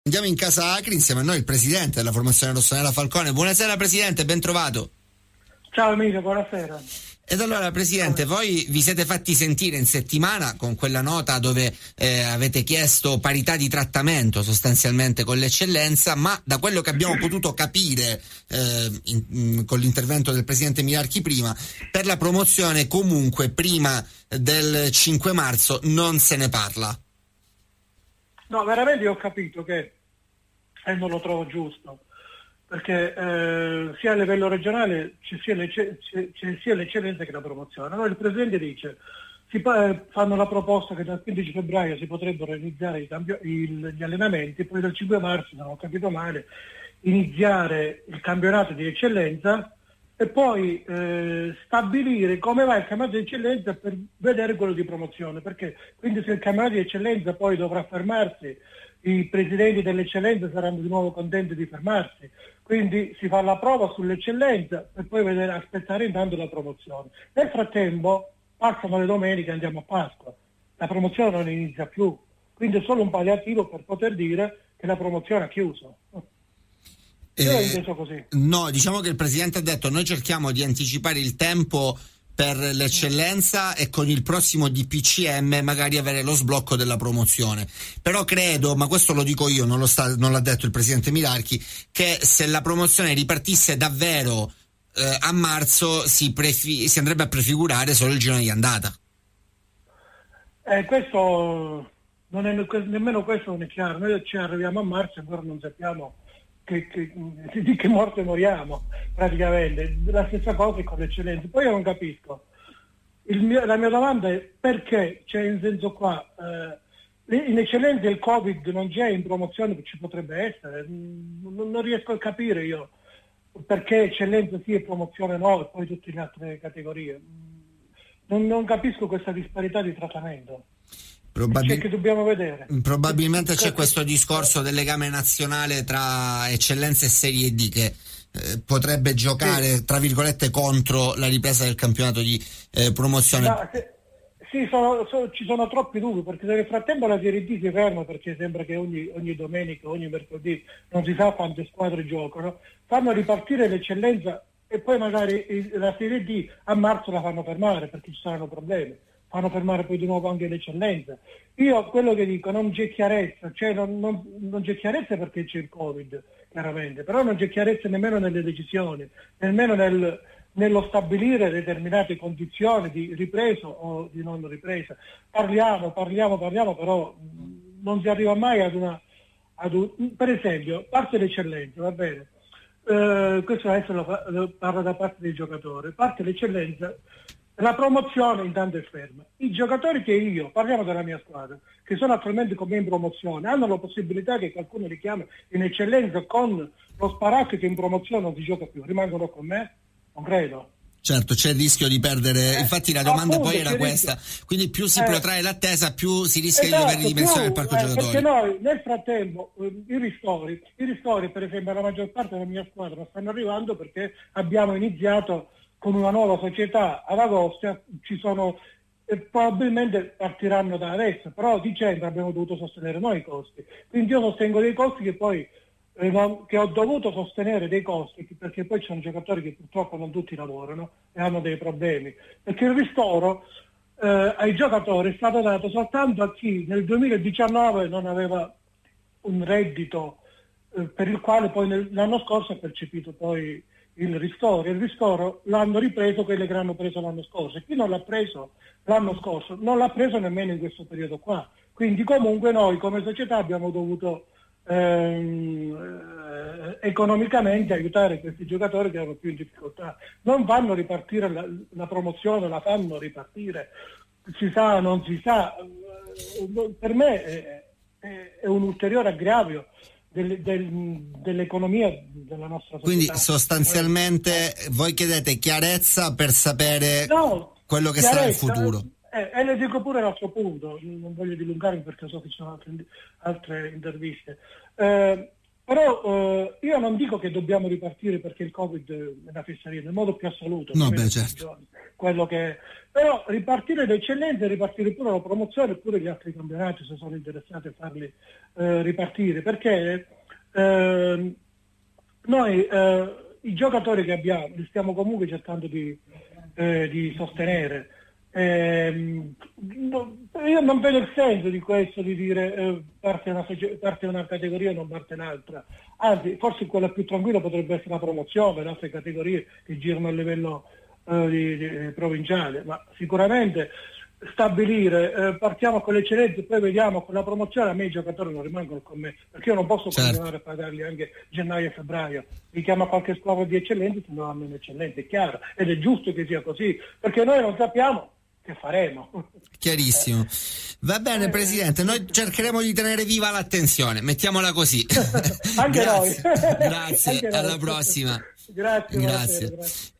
Andiamo in casa Acri, insieme a noi il presidente della formazione rossonera Falcone. Buonasera presidente, ben trovato. Ciao Emilio, buonasera. Ed allora presidente, voi vi siete fatti sentire in settimana con quella nota dove avete chiesto parità di trattamento sostanzialmente con l'eccellenza, ma da quello che abbiamo potuto capire con l'intervento del presidente Milarchi prima, per la promozione comunque prima del 5 marzo non se ne parla. No, veramente ho capito che, e non lo trovo giusto, perché sia a livello regionale c'è sia l'eccellenza che la promozione. Allora il Presidente dice, fanno la proposta che dal 15 febbraio si potrebbero iniziare gli allenamenti, poi dal 5 marzo, se non ho capito male, iniziare il campionato di eccellenza e poi stabilire come va il campionato di eccellenza per vedere quello di promozione, perché quindi se il campionato di eccellenza poi dovrà fermarsi, i presidenti dell'eccellenza saranno di nuovo contenti di fermarsi, quindi si fa la prova sull'eccellenza per poi aspettare intanto la promozione. Nel frattempo passano le domeniche e andiamo a Pasqua, la promozione non inizia più, quindi è solo un palliativo per poter dire che la promozione ha chiuso. Io l'ho inteso così. No, diciamo che il presidente ha detto noi cerchiamo di anticipare il tempo per l'eccellenza e con il prossimo DPCM magari avere lo sblocco della promozione. Però credo, ma questo lo dico io, non l'ha detto il presidente Milarchi, che se la promozione ripartisse davvero a marzo si andrebbe a prefigurare solo il girone di andata. Questo non è, nemmeno questo non è chiaro. Noi ci arriviamo a marzo e ancora non sappiamo di che morte moriamo praticamente. La stessa cosa è con l'eccellenza. Poi io non capisco, la mia domanda è perché, cioè in senso qua in eccellenza il Covid non c'è, in promozione ci potrebbe essere, non riesco a capire io perché eccellenza sì e promozione no e poi tutte le altre categorie. Non capisco questa disparità di trattamento. Che dobbiamo vedere. Probabilmente c'è questo discorso del legame nazionale tra eccellenza e Serie D che potrebbe giocare, tra virgolette, contro la ripresa del campionato di promozione. Sì, ci sono troppi dubbi, perché nel frattempo la Serie D si ferma, perché sembra che ogni domenica, ogni mercoledì, non si sa quante squadre giocano, fanno ripartire l'eccellenza e poi magari la Serie D a marzo la fanno fermare perché ci saranno problemi. Fanno fermare poi di nuovo anche l'eccellenza. Io quello che dico, non c'è chiarezza, cioè non c'è chiarezza perché c'è il Covid, chiaramente, però non c'è chiarezza nemmeno nelle decisioni, nemmeno nello stabilire determinate condizioni di ripresa o di non ripresa. Parliamo, però non si arriva mai per esempio, parte l'eccellenza, va bene, questo adesso lo parlo da parte dei giocatori, parte l'eccellenza. La promozione intanto è ferma. I giocatori parliamo della mia squadra, che sono attualmente con me in promozione, hanno la possibilità che qualcuno li chiami in eccellenza con lo sparatto che in promozione non si gioca più. Rimangono con me? Non credo. Certo, c'è il rischio di perdere, infatti la domanda appunto, poi era questa, quindi più si protrae l'attesa, più si rischia di dover ridimensionare il parco giocatori. Perché noi nel frattempo i ristori per esempio la maggior parte della mia squadra stanno arrivando perché abbiamo iniziato con una nuova società ad agosto, probabilmente partiranno da adesso, però a dicembre abbiamo dovuto sostenere noi i costi, quindi io sostengo dei costi che poi che ho dovuto sostenere dei costi, perché poi ci sono giocatori che purtroppo non tutti lavorano e hanno dei problemi, perché il ristoro ai giocatori è stato dato soltanto a chi nel 2019 non aveva un reddito per il quale poi l'anno scorso ha percepito poi il ristoro l'hanno ripreso quelli che l'hanno preso l'anno scorso, e chi non l'ha preso l'anno scorso non l'ha preso nemmeno in questo periodo qua, quindi comunque noi come società abbiamo dovuto economicamente aiutare questi giocatori che erano più in difficoltà. Non fanno ripartire la promozione, la fanno ripartire, si sa, non si sa, per me è un ulteriore aggravio dell'economia della nostra società. Quindi sostanzialmente voi chiedete chiarezza per sapere quello che sarà il futuro. E le dico pure l'altro punto, non voglio dilungarmi perché so che ci sono altre interviste. Però io non dico che dobbiamo ripartire perché il Covid è una fesseria, nel modo più assoluto. No, beh, certo. Quello che... Però ripartire d'eccellenza, ripartire pure la promozione e pure gli altri campionati se sono interessati a farli ripartire, perché noi i giocatori che abbiamo li stiamo comunque cercando di sostenere. Io non vedo il senso di questo, di dire parte una categoria e non parte un'altra, anzi forse quella più tranquilla potrebbe essere la promozione, le altre categorie che girano a livello provinciale, ma sicuramente stabilire partiamo con l'eccellenza e poi vediamo con la promozione. A me i giocatori non rimangono con me, perché io non posso continuare a pagarli anche gennaio e febbraio, li chiama qualche squadra di eccellenza se non hanno un'eccellenza, è chiaro, ed è giusto che sia così, perché noi non sappiamo che faremo. Chiarissimo. Va bene, Presidente, noi cercheremo di tenere viva l'attenzione, mettiamola così. Anche Grazie. noi. Grazie, Anche alla noi. prossima. Grazie. Grazie.